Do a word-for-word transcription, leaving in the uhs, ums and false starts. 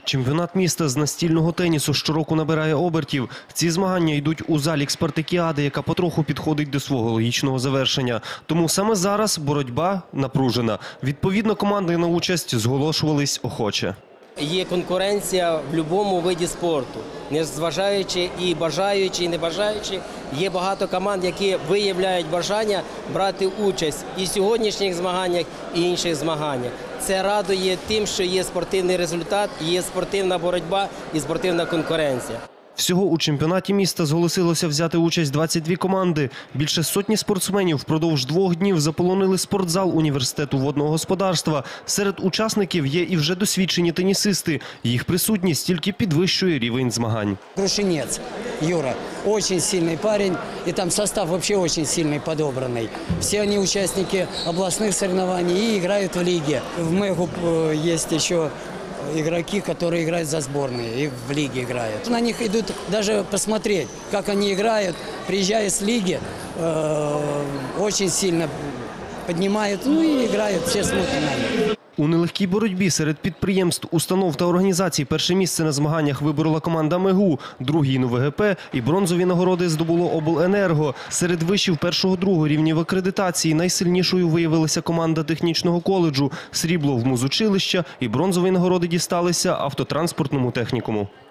Чемпіонат міста з настільного тенісу щороку набирає обертів. Ці змагання йдуть у залік спартакіади, яка потроху підходить до свого логічного завершення. Тому саме зараз боротьба напружена. Відповідно, команди на участь зголошувались охоче. Є конкуренція в будь-якому виді спорту. Незважаючи і бажаючи, і не бажаючи, є багато команд, які виявляють бажання брати участь і в сьогоднішніх змаганнях, і інших змаганнях. Це радує тим, що є спортивний результат, є спортивна боротьба і спортивна конкуренція. Всього у чемпіонаті міста зголосилося взяти участь двадцять дві команди. Більше сотні спортсменів впродовж двох днів заполонили спортзал університету водного господарства. Серед учасників є і вже досвідчені тенісисти. Їх присутність тільки підвищує рівень змагань. Крушинец Юра, очень сильный парень, и там состав вообще очень сильный, подобранный. Все они участники областных соревнований и играют в лиге. В МЭГУ есть еще игроки, которые играют за сборные и в лиге играют. На них идут даже посмотреть, как они играют, приезжая с лиги, э, очень сильно поднимают, ну и играют, все смотрят на них. У нелегкій боротьбі серед підприємств, установ та організацій перше місце на змаганнях виборола команда МЕГУ, другий – НУВГП і бронзові нагороди здобуло обленерго. Серед вишів першого-другого рівнів акредитації найсильнішою виявилася команда технічного коледжу, срібло в музучилища і бронзові нагороди дісталися автотранспортному технікуму.